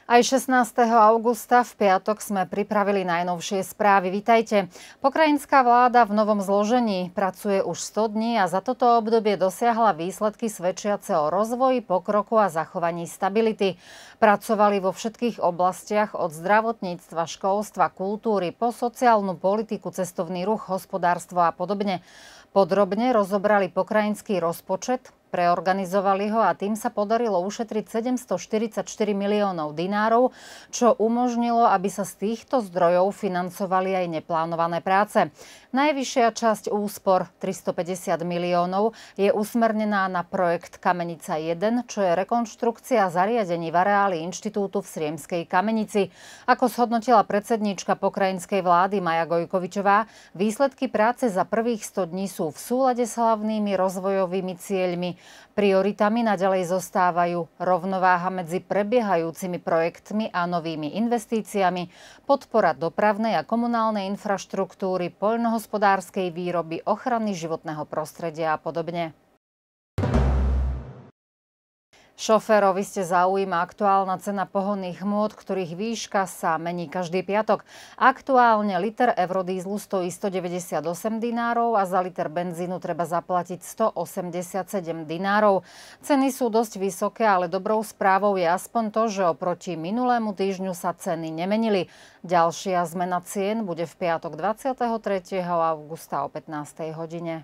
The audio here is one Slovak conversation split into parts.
Aj 16. augusta v piatok sme pripravili najnovšie správy. Vitajte. Pokrajinská vláda v novom zložení pracuje už 100 dní a za toto obdobie dosiahla výsledky svedčiace o rozvoji, pokroku a zachovaní stability. Pracovali vo všetkých oblastiach od zdravotníctva, školstva, kultúry po sociálnu politiku, cestovný ruch, hospodárstvo a podobne. Podrobne rozobrali pokrajinský rozpočet, preorganizovali ho a tým sa podarilo ušetriť 744 miliónov dinárov, čo umožnilo, aby sa z týchto zdrojov financovali aj neplánované práce. Najvyššia časť úspor, 350 miliónov, je usmernená na projekt Kamenica 1, čo je rekonštrukcia zariadení v areáli inštitútu v Sriemskej Kamenici. Ako zhodnotila predsedníčka pokrajinskej vlády Maja Gojkovičová, výsledky práce za prvých 100 dní sú v súlade s hlavnými rozvojovými cieľmi. Prioritami naďalej zostávajú rovnováha medzi prebiehajúcimi projektmi a novými investíciami, podpora dopravnej a komunálnej infraštruktúry, poľnohospodárskej výroby, ochrany životného prostredia a podobne. Šoférovi ste zaujíma aktuálna cena pohonných hmôt, ktorých výška sa mení každý piatok. Aktuálne liter eurodízlu stojí 198 dinárov a za liter benzínu treba zaplatiť 187 dinárov. Ceny sú dosť vysoké, ale dobrou správou je aspoň to, že oproti minulému týždňu sa ceny nemenili. Ďalšia zmena cien bude v piatok 23. augusta o 15. hodine.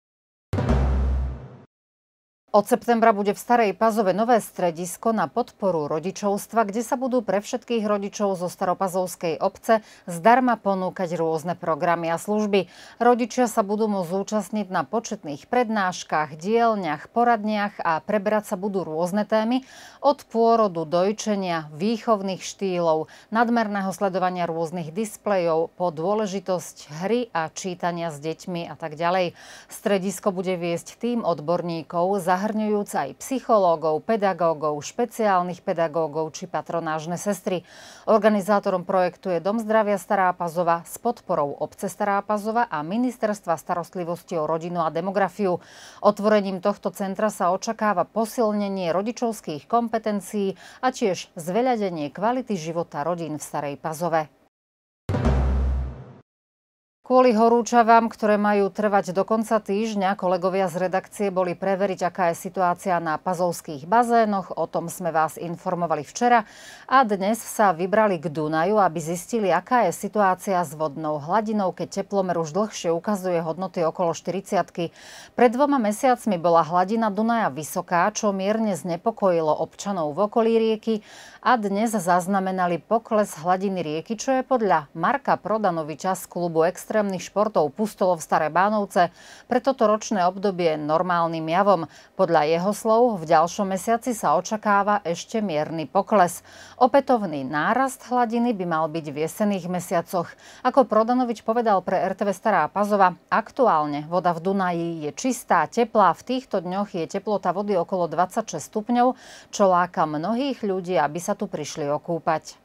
Od septembra bude v Starej Pazove nové stredisko na podporu rodičovstva, kde sa budú pre všetkých rodičov zo staropazovskej obce zdarma ponúkať rôzne programy a služby. Rodičia sa budú môcť zúčastniť na početných prednáškach, dielňach, poradniach a preberať sa budú rôzne témy od pôrodu, dojčenia, výchovných štýlov, nadmerného sledovania rôznych displejov po dôležitosť hry a čítania s deťmi a tak ďalej. Stredisko bude viesť tím odborníkov zahrňujúc aj psychológov, pedagógov, špeciálnych pedagógov či patronážne sestry. Organizátorom projektu je Dom zdravia Stará Pazova s podporou obce Stará Pazova a Ministerstva starostlivosti o rodinu a demografiu. Otvorením tohto centra sa očakáva posilnenie rodičovských kompetencií a tiež zveľadenie kvality života rodín v Starej Pazove. Kvôli horúčavám, ktoré majú trvať do konca týždňa, kolegovia z redakcie boli preveriť, aká je situácia na pazovských bazénoch. O tom sme vás informovali včera a dnes sa vybrali k Dunaju, aby zistili, aká je situácia s vodnou hladinou, keď teplomer už dlhšie ukazuje hodnoty okolo 40-ky. Pred 2 mesiacmi bola hladina Dunaja vysoká, čo mierne znepokojilo občanov v okolí rieky a dnes zaznamenali pokles hladiny rieky, čo je podľa Marka Prodanoviča z klubu extrémnych športov Pustolov Staré Bánovce pre toto ročné obdobie normálnym javom. Podľa jeho slov v ďalšom mesiaci sa očakáva ešte mierny pokles. Opätovný nárast hladiny by mal byť v jesenných mesiacoch. Ako Prodanovič povedal pre RTV Stará Pazova, aktuálne voda v Dunaji je čistá, teplá. V týchto dňoch je teplota vody okolo 26 stupňov, čo láka mnohých ľudí, aby sa tu prišli okúpať.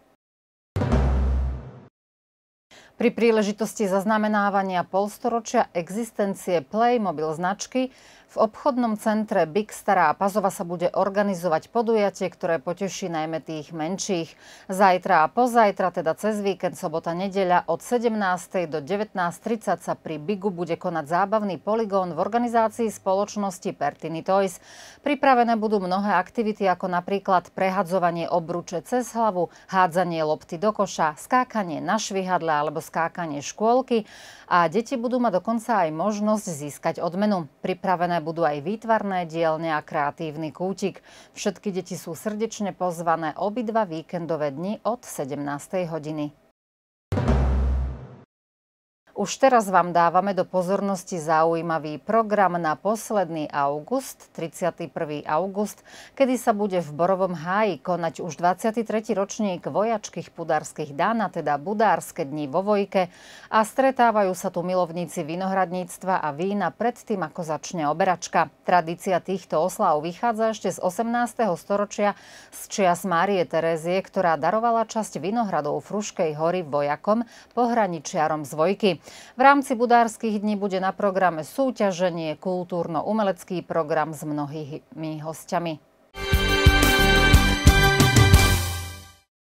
Pri príležitosti zaznamenávania polstoročia existencie Playmobil značky v obchodnom centre Big Stará Pazova sa bude organizovať podujatie, ktoré poteší najmä tých menších. Zajtra a pozajtra, teda cez víkend, sobota, nedeľa od 17. do 19:30 sa pri Bigu bude konať zábavný poligón v organizácii spoločnosti Pertiny Toys. Pripravené budú mnohé aktivity, ako napríklad prehadzovanie obruče cez hlavu, hádzanie lopty do koša, skákanie na švihadle alebo skákanie škôlky a deti budú mať dokonca aj možnosť získať odmenu. Pripravené budú aj výtvarné dielne a kreatívny kútik. Všetky deti sú srdečne pozvané obidva víkendové dni od 17. hodiny. Už teraz vám dávame do pozornosti zaujímavý program na posledný august, 31. august, kedy sa bude v Borovom háji konať už 23. ročník vojačkých pudárskych dán, teda Budárske dni vo Vojke, a stretávajú sa tu milovníci vinohradníctva a vína predtým, ako začne oberačka. Tradícia týchto oslav vychádza ešte z 18. storočia z čias Márie Terézie, ktorá darovala časť vinohradov Fruškej hory vojakom, pohraničiarom z Vojky. V rámci Budárskych dní bude na programe súťaženie, kultúrno-umelecký program s mnohými hostiami.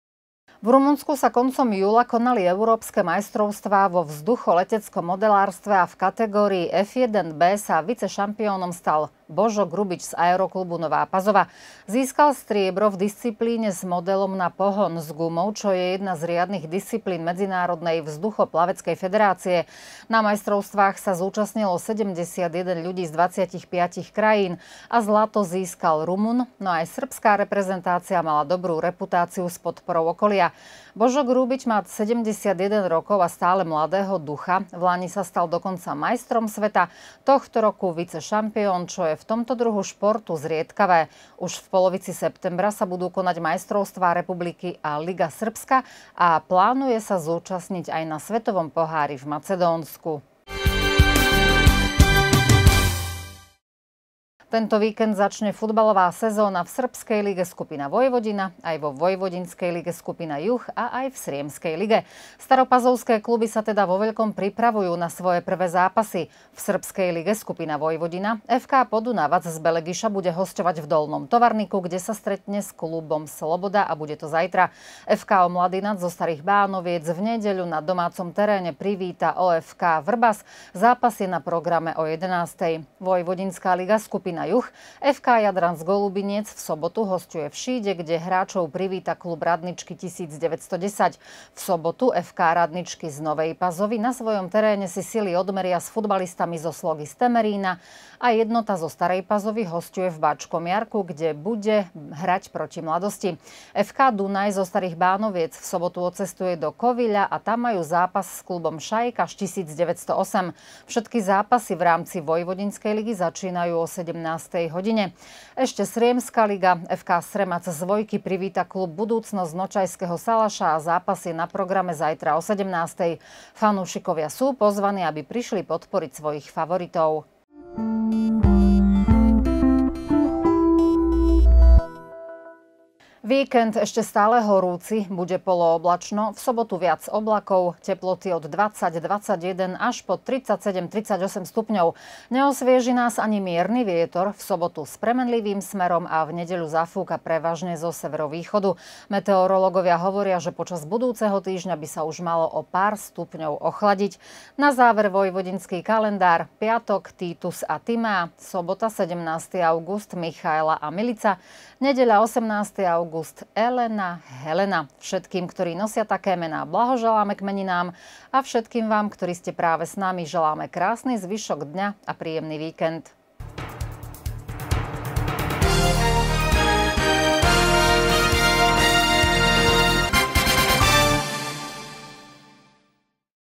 V Rumunsku sa koncom júla konali európske majstrovstvá vo vzducholeteckom modelárstve a v kategórii F1B sa vicešampiónom stal Božo Grubič z Aeroklubu Nová Pazova. Získal striebro v disciplíne s modelom na pohon s gumou, čo je jedna z riadnych disciplín Medzinárodnej vzduchoplaveckej federácie. Na majstrovstvách sa zúčastnilo 71 ľudí z 25 krajín a zlato získal Rumun, no aj srbská reprezentácia mala dobrú reputáciu s podporou okolia. Božo Grubič má 71 rokov a stále mladého ducha. Vlani sa stal dokonca majstrom sveta, tohto roku vicešampión, čo je v tomto druhu športu zriedkavé. Už v polovici septembra sa budú konať majstrovstvá republiky a Liga Srbska a plánuje sa zúčastniť aj na svetovom pohári v Macedónsku. Tento víkend začne futbalová sezóna v srbskej lige skupina Vojvodina, aj vo Vojvodinskej lige skupina Juh a aj v Sriemskej lige. Staropazovské kluby sa teda vo veľkom pripravujú na svoje prvé zápasy. V srbskej lige skupina Vojvodina FK Podunavac z Belegiša bude hosťovať v Dolnom Tovarniku, kde sa stretne s klubom Sloboda a bude to zajtra. FK Mladinac zo Starých Bánoviec v nedeľu na domácom teréne privíta OFK Vrbas. Zápas je na programe o 11:00. Vojvodinská liga skupina Juh. FK Jadranec Golubinec v sobotu hosťuje v Šíde, kde hráčov privíta klub Radničky 1910. V sobotu FK Radničky z Novej Pazovy na svojom teréne si sily odmeria s futbalistami zo Slogy z Temerína a jednota zo Starej Pazovy hosťuje v Bačkom Jarku, kde bude hrať proti Mladosti. FK Dunaj zo Starých Bánoviec v sobotu odcestuje do Koviľa a tam majú zápas s klubom Šajkaš 1908. Všetky zápasy v rámci Vojvodinskej ligy začínajú o 17:00 hodine. Ešte Sriemska liga. FK Sremac z Vojky privíta klub Budúcnosť Nočajského Salaša a zápas je na programe zajtra o 17:00. Fanúšikovia sú pozvaní, aby prišli podporiť svojich favoritov. Víkend ešte stále horúci, bude polooblačno, v sobotu viac oblakov, teploty od 20-21 až po 37-38 stupňov. Neosvieži nás ani mierny vietor, v sobotu s premenlivým smerom a v nedeľu zafúka prevažne zo severovýchodu. Meteorológovia hovoria, že počas budúceho týždňa by sa už malo o pár stupňov ochladiť. Na záver vojvodinský kalendár, piatok Titus a Timea, sobota 17. august Michaela a Milica, nedeľa 18. august Elena, Helena. Všetkým, ktorí nosia také mená, blahoželáme k meninám a všetkým vám, ktorí ste práve s nami, želáme krásny zvyšok dňa a príjemný víkend.